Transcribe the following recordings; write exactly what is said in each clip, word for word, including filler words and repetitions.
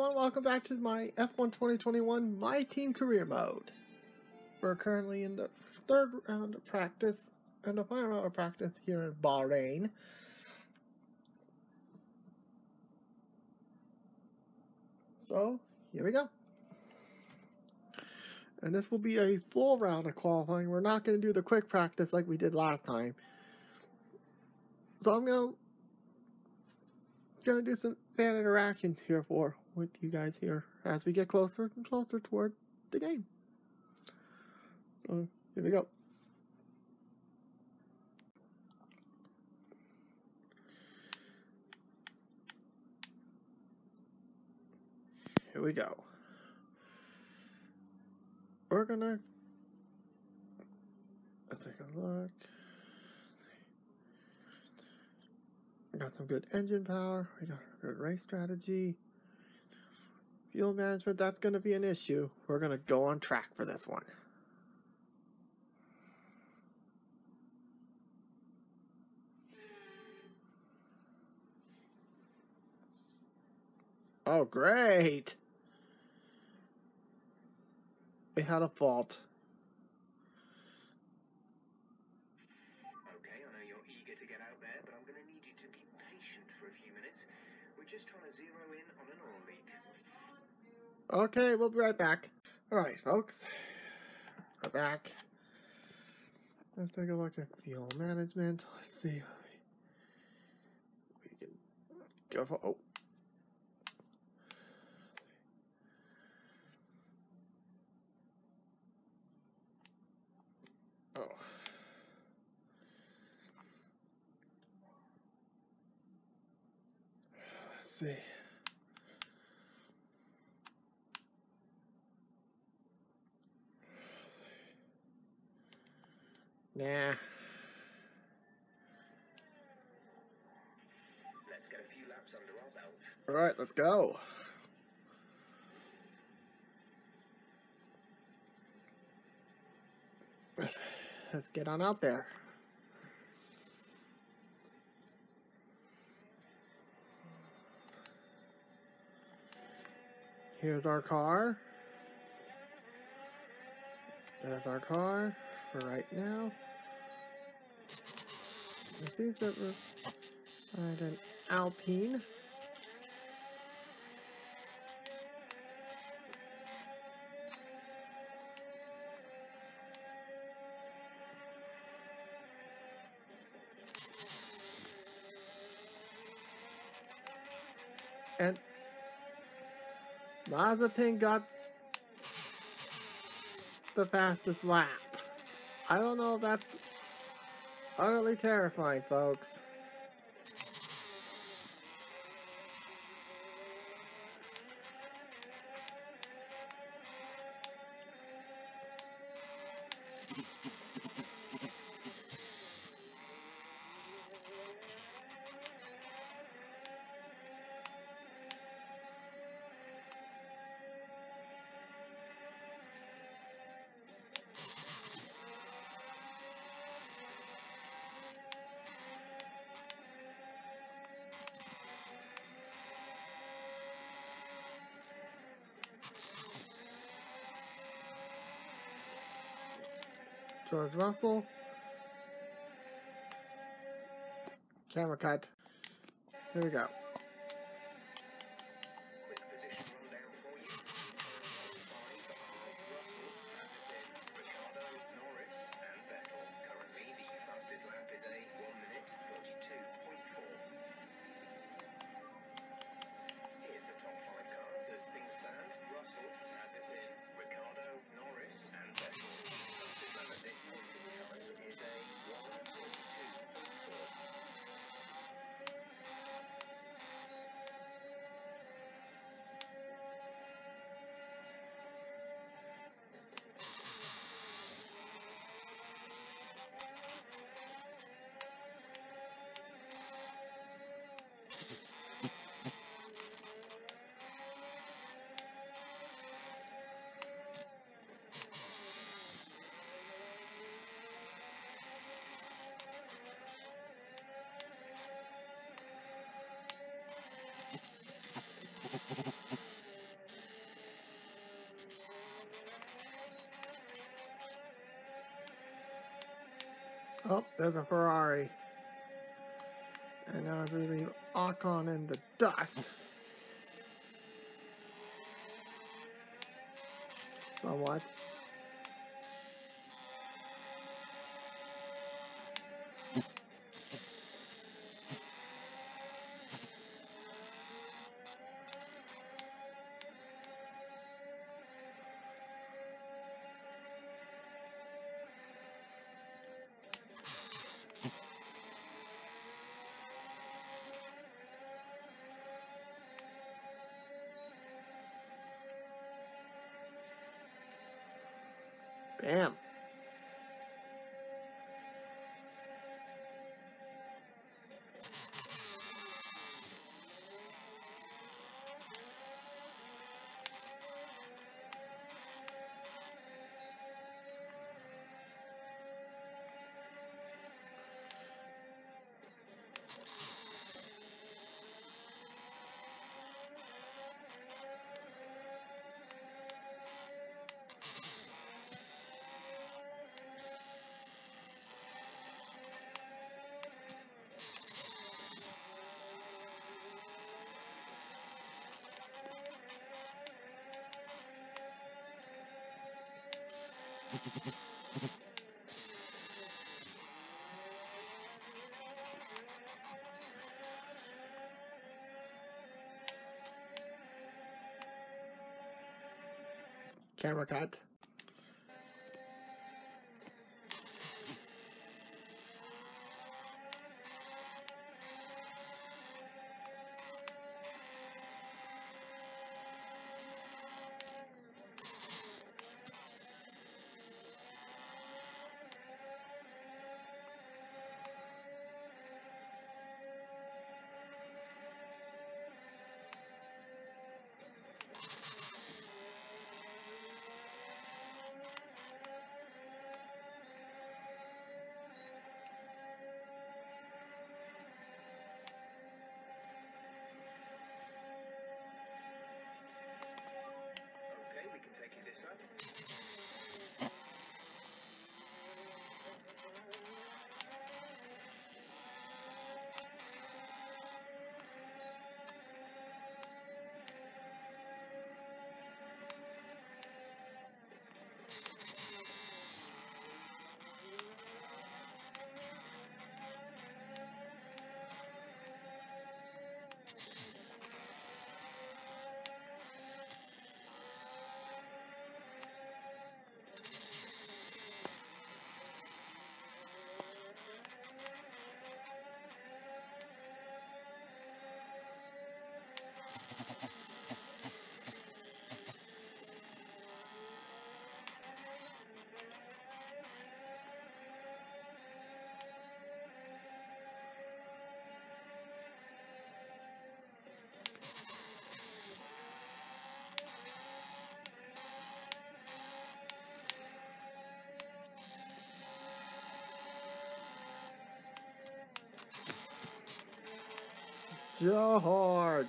everyone, welcome back to my F one twenty twenty-one My Team Career Mode. We're currently in the third round of practice, and the final round of practice here in Bahrain. So, here we go. And this will be a full round of qualifying. We're not going to do the quick practice like we did last time. So I'm going to gonna do some fan interactions here for with you guys here as we get closer and closer toward the game. So here we go. Here we go. We're gonna let's take a look. We got some good engine power. We got a good race strategy. Fuel management, that's going to be an issue. We're going to go on track for this one. Oh, great. We had a fault. Okay, we'll be right back. Alright, folks. We're back. Let's take a look at fuel management. Let's see. We can go for. Oh. Oh. Let's see. Nah. Let's get a few laps under our belt. All right, let's go. Let's, let's get on out there. Here's our car. There's our car for right now. This is a, right, an Alpine. And Mazepin got the fastest lap. I don't know if that's utterly terrifying, folks. George Russell. Camera cut. Here we go. Quick position rundown for you. Ricardo, Norris, and Vettel. Currently, the fastest lap is a one minute forty-two point four. Here's the top five cars as things stand. Russell, Mazepin, Ricardo, Norris, and Vettel. Fastest lap at this point in time is a one forty-two point four. Oh, there's a Ferrari. And now as we leave Ocon in the dust. Somewhat. Bam. Camera cut. Okay, we can take you this side. George.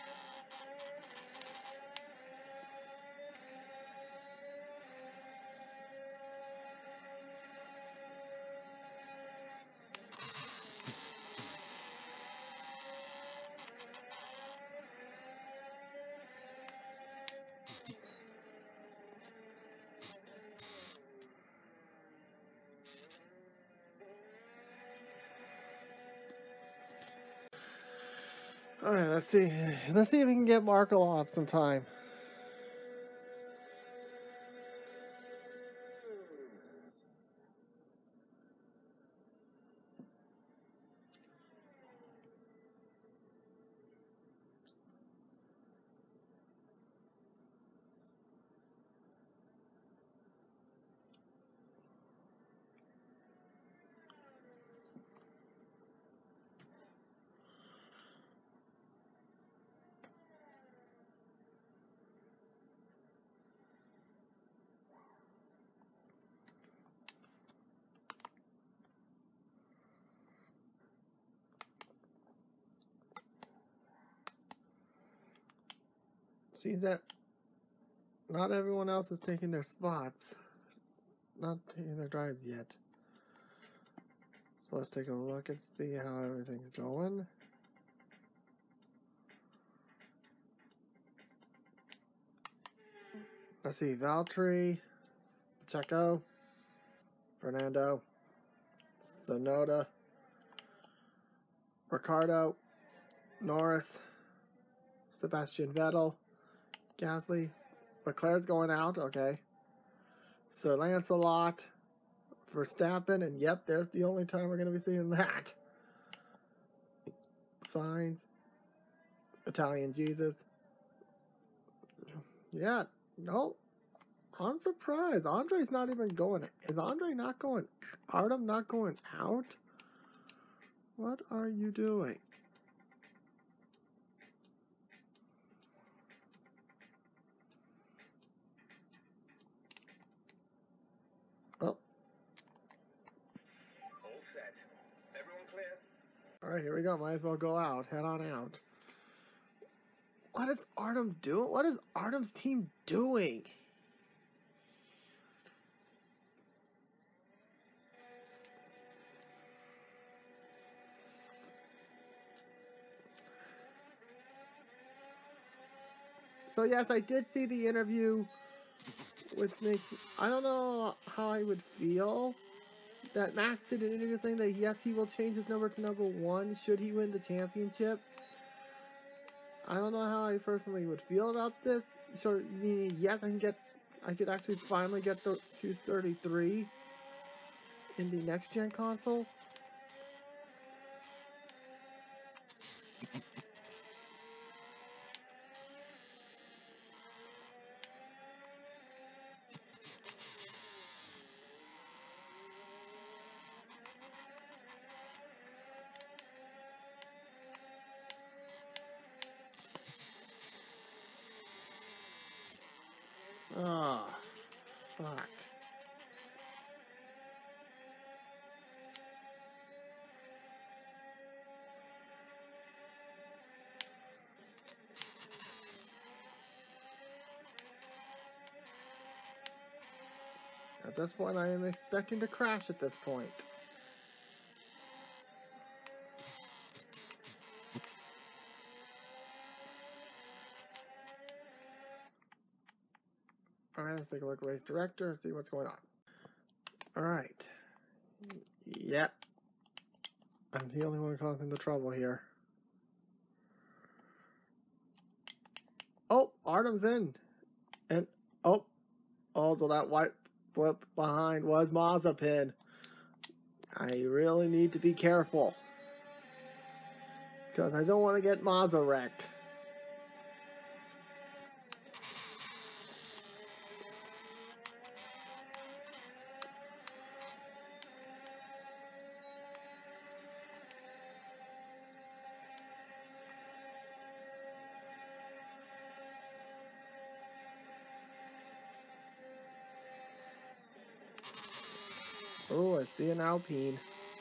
All right, let's see. Let's see if we can get Marco off some time. Seems that not everyone else is taking their spots. Not taking their drives yet. So let's take a look and see how everything's going. Let's see, Valtteri, Checo, Fernando, Tsunoda, Ricardo, Norris, Sebastian Vettel, Gasly, Leclerc's going out, okay. Sir Lancelot, Verstappen, and yep, there's the only time we're going to be seeing that. Sainz, Italian Jesus. Yeah, no, I'm surprised. Andre's not even going. Is Andre not going? Artem not going out? What are you doing? Oh. All set. Everyone clear? Alright, here we go. Might as well go out. Head on out. What is Artem doing? What is Artem's team doing? So yes, I did see the interview, which makes, I don't know how I would feel that Max did an interview saying that yes, he will change his number to number one should he win the championship. I don't know how I personally would feel about this. So yes, I can get, I could actually finally get the two thirty-three in the next gen console. Ah, oh, fuck. At this point, I am expecting to crash at this point. Alright, let's take a look at race director and see what's going on. Alright. Yep. I'm the only one causing the trouble here. Oh, Artem's in. And, oh. Also, that white flip behind was Mazepin. I really need to be careful. Because I don't want to get Mazda wrecked. Oh, I see an Alpine.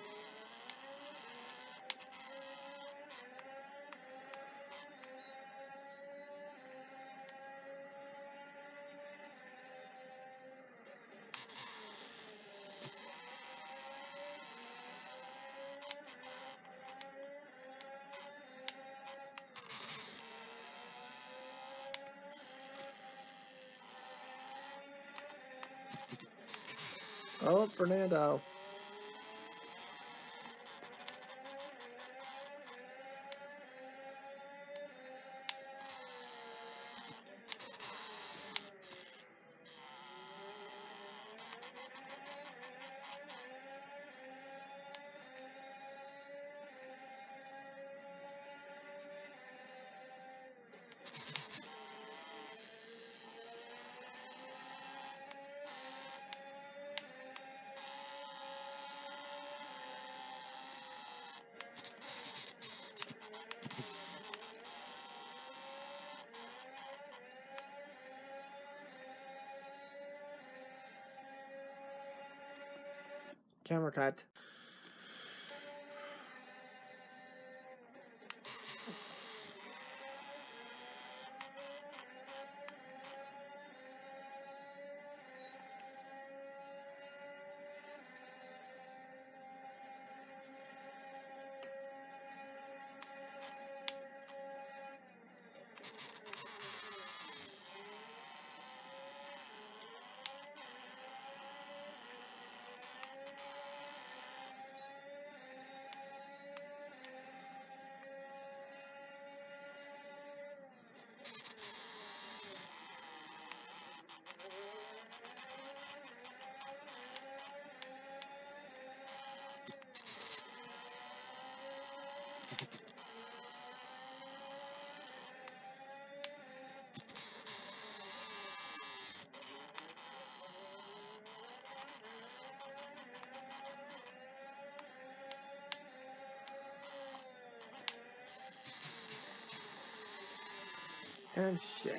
Oh, Fernando. Camera cut. And shit.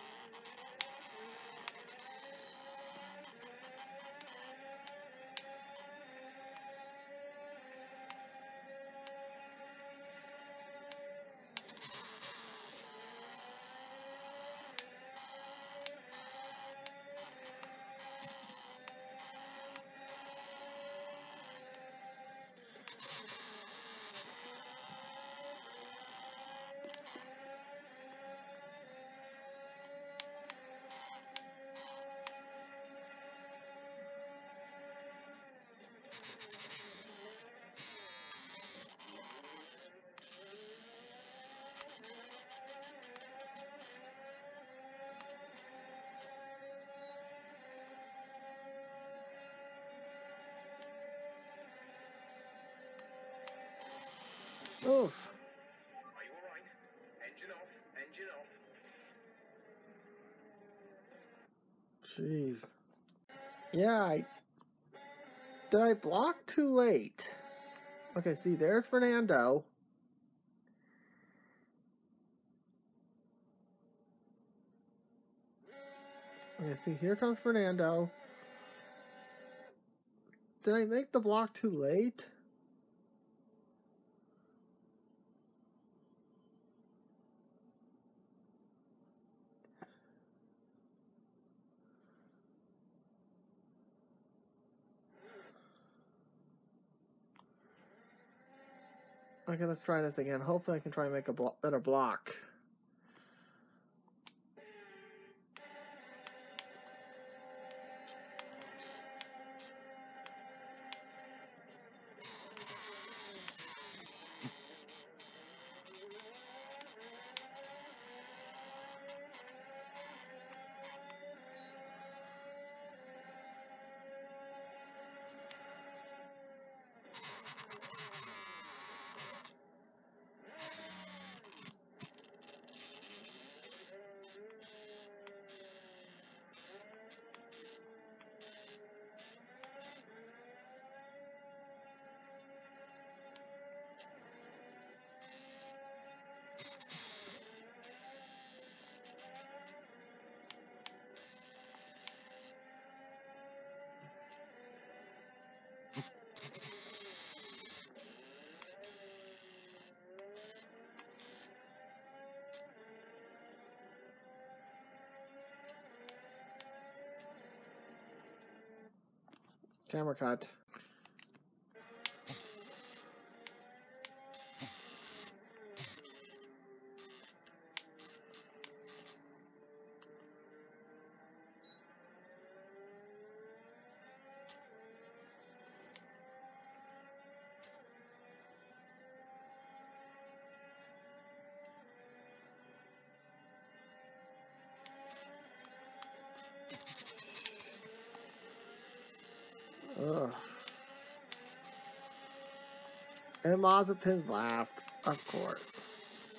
Oof. Are you alright? Engine off, engine off. Jeez. Yeah, I... Did I block too late? Okay, see, there's Fernando. Okay, see, here comes Fernando. Did I make the block too late? Okay, let's try this again. Hopefully I can try and make a blo better block. Camera cut. Ugh. And Mazepin's last, of course.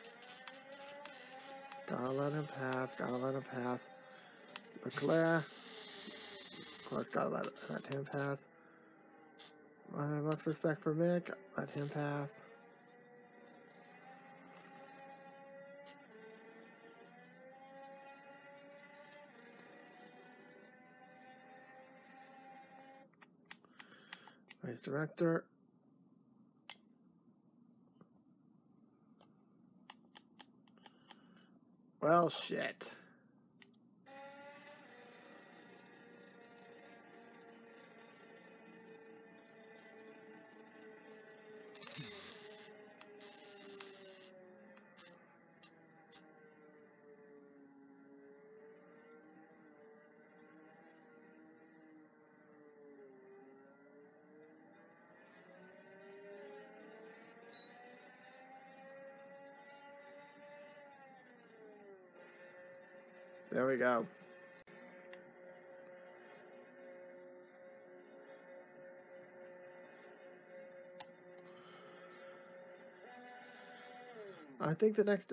Gotta let him pass, gotta let him pass. Leclerc. Of course, gotta let, let him pass. I have much respect for Mick, let him pass. Race director. Well, shit. There we go. I think the next...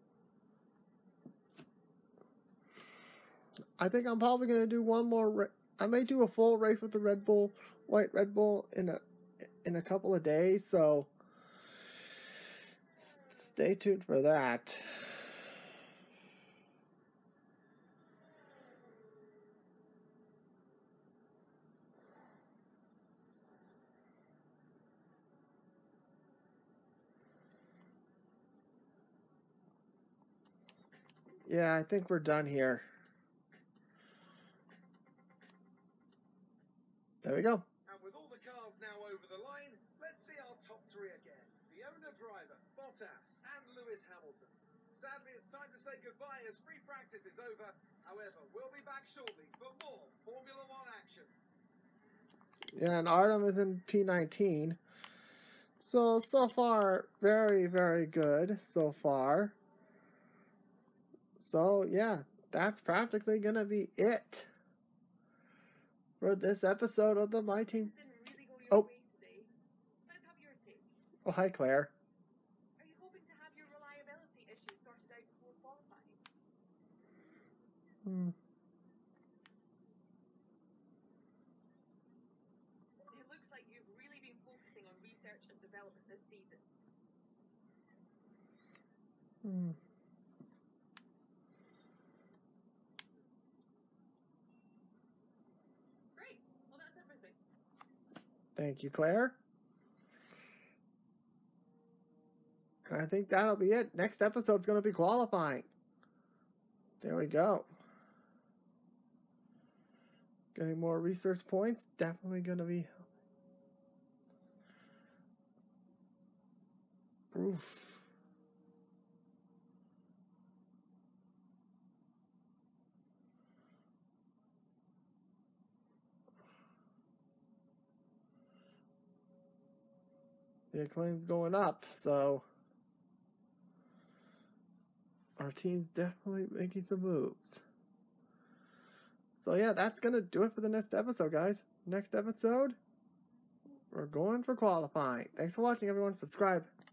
I think I'm probably going to do one more... Ra- I may do a full race with the Red Bull, White Red Bull in a, in a couple of days, so... Stay tuned for that. Yeah, I think we're done here. There we go. And with all the cars now over the line, let's see our top three again. The owner-driver, Bottas, and Lewis Hamilton. Sadly, it's time to say goodbye as free practice is over. However, we'll be back shortly for more Formula One action. Yeah, and Artem is in P nineteen. So, so far, very, very good so far. So, yeah, that's practically going to be it for this episode of the My Team. Didn't really go your Oh. way today. Let's have your take. Oh, hi, Claire. Are you hoping to have your reliability issues sorted out before qualifying? Hmm. It looks like you've really been focusing on research and development this season. Hmm. Great. Well, that's everything. Thank you, Claire. And I think that'll be it. Next episode's going to be qualifying. There we go. Getting more research points. Definitely going to be... Oof. The acclaim's going up, so our team's definitely making some moves. So yeah, that's gonna do it for the next episode, guys. Next episode, we're going for qualifying. Thanks for watching, everyone. Subscribe.